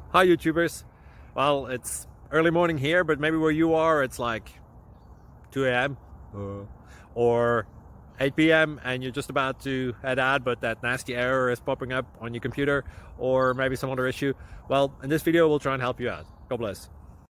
Hi YouTubers. Well, it's early morning here, but maybe where you are it's like 2 a.m. or 8 p.m. and you're just about to head out, but that nasty error is popping up on your computer, or maybe some other issue. Well, in this video we'll try and help you out. God bless.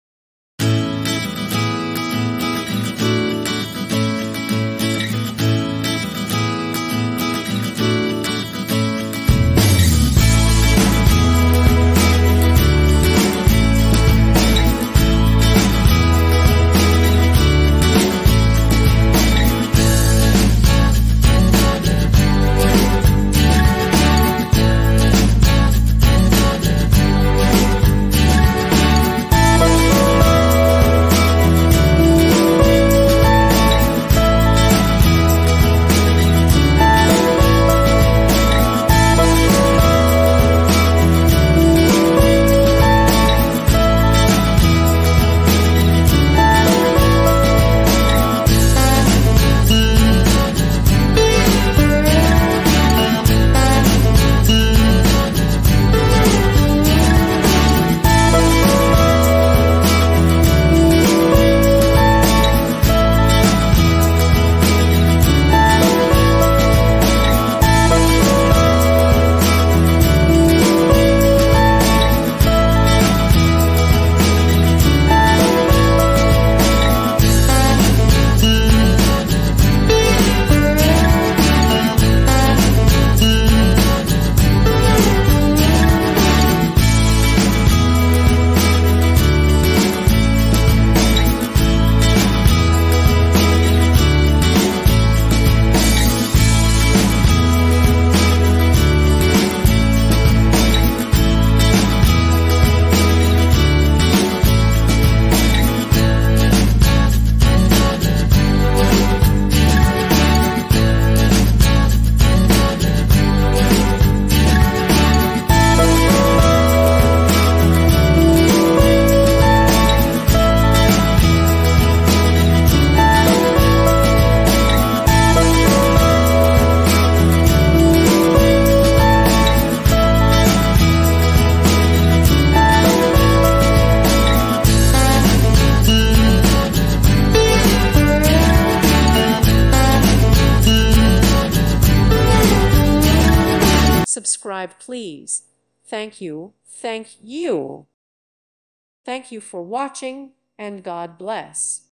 Subscribe, please. Thank you. Thank you. Thank you for watching, and God bless.